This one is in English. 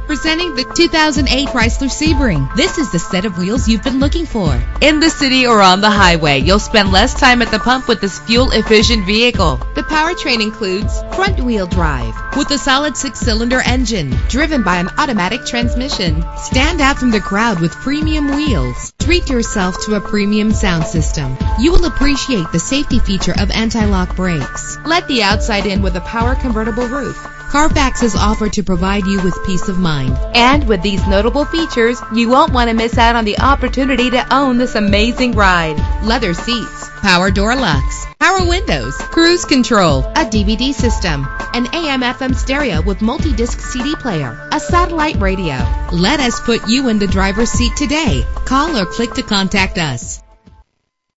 Presenting the 2008 Chrysler Sebring. This is the set of wheels you've been looking for. In the city or on the highway, you'll spend less time at the pump with this fuel-efficient vehicle. The powertrain includes front-wheel drive with a solid 6-cylinder engine driven by an automatic transmission. Stand out from the crowd with premium wheels. Treat yourself to a premium sound system. You will appreciate the safety feature of anti-lock brakes. Let the outside in with a power convertible roof. Carfax is offered to provide you with peace of mind. And with these notable features, you won't want to miss out on the opportunity to own this amazing ride. Leather seats, power door locks, power windows, cruise control, a DVD system, an AM/FM stereo with multi-disc CD player, a satellite radio. Let us put you in the driver's seat today. Call or click to contact us.